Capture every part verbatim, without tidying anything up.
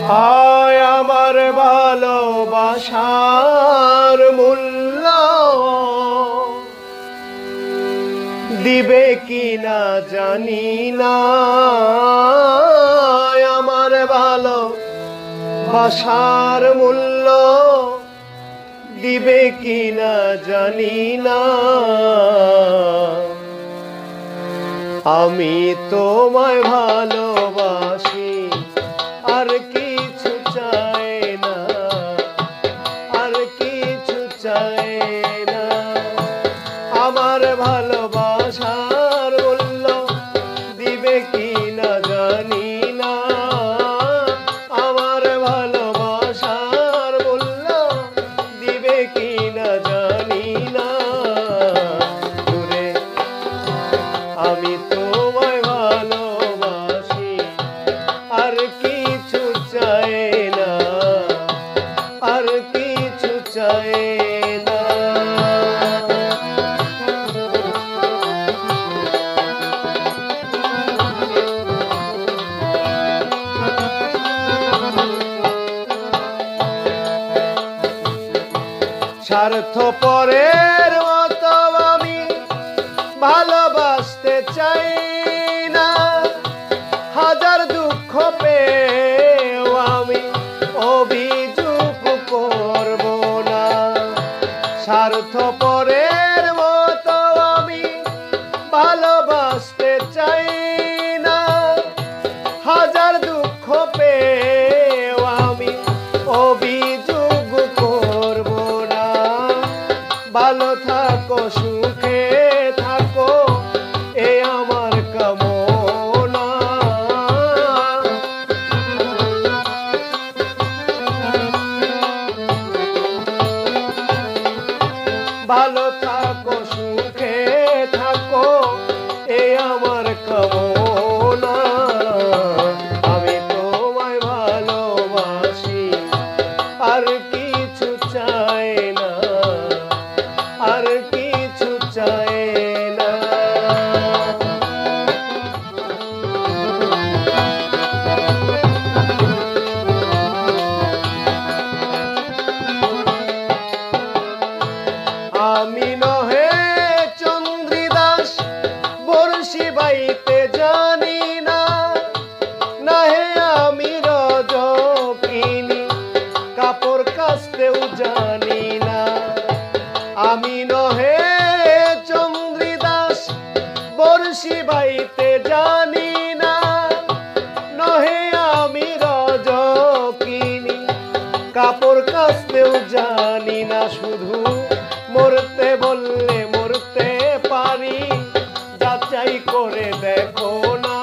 হায় আমার ভালোবাসার মূল্য দিবে কি না জানি না, আমার ভালোবাসার মূল্য দিবে কি না জানি না। আমি তোমায় ভালোবাসি আর কিছু চাই না, আর কিছু চাই না। আমার ভালোবাসার মূল্য দিবে কি না জানি না, আমার ভালোবাসার মূল্য দিবে কি না জানি না। দূরে আমি তোমায় ভালোবাসি আর কিছু চাই না, আর কিছু চাই না। স্বার্থপরের মতো আমি ভালোবাসতে চাই না, হাজার দুঃখ পেয়েও আমি অভিযোগ করব না। স্বার্থপরের মতো আমি ভালোবাসতে চাই না, হাজার দুঃখ পেয়েও আমি অভিযোগ করব না। ভালো থাকো সুখে থাকো এ আমার কামনা, ভালো থাকো সুখে থাকো এ আমার কামনা। আমি তোমায় ভালোবাসি আর কিছু চাই না, আর কিছু চাই না। আমি নহে চন্দ্রিদাস বর্ষি বাইতে জানি না, নাহে আমি রজকিনী কাপড় কাচতেও জানি না। আমি নহে চন্দ্রিদাস বর্ষি বাইতে জানি না, নহে আমি রজকিনী কাপড় কাচতেও জানি না। শুধু মরতে বললে মরতে পারি, যাচাই করে দেখো না।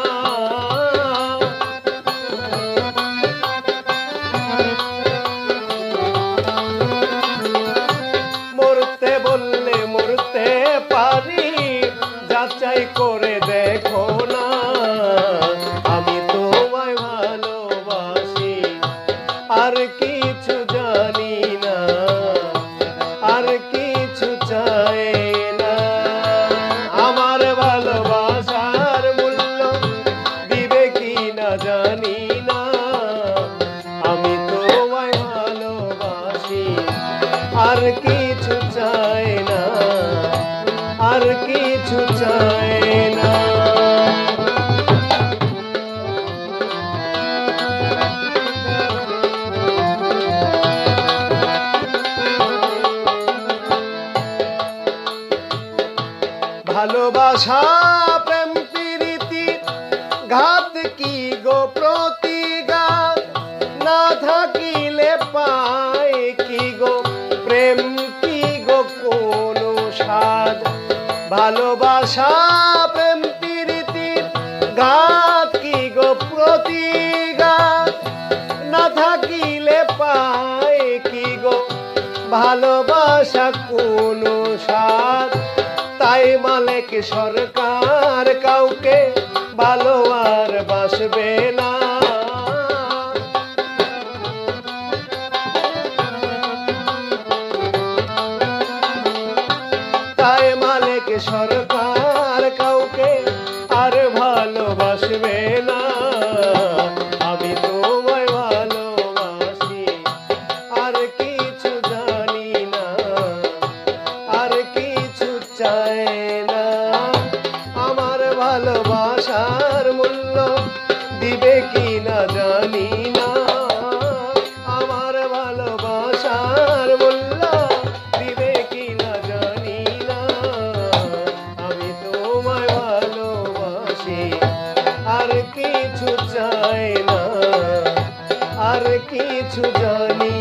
মরতে বললে মরতে পারি, যাচাই করে দেখো না। আমি তোমায় ভালোবাসি আর কিছু জানি না, আর কিছু চাই না। আমার ভালোবাসার মূল্য দিবে কি না জানি না, আমি তোমায় ভালোবাসি আর কিছু চাই না, আর কিছু চাই না। ভালোবাসা প্রেম প্রীতি ঘাত কি গো প্রতিঘাত, না থাকিলে পায় কি গো প্রেম কি গো কোন স্বাদ। ভালোবাসা প্রেম প্রীতি ঘাত কি গো প্রতিঘাত, না থাকিলে পায় কি গো ভালোবাসা কোন স্বাদ। তাই মালিক সরকার কাউকে ভালো আর বাসবে না। তাই মালিক সরকার কাউকে আর ভালোবাসবে না। আমি তোমায় ভালো যায় না, আর কিছু জানি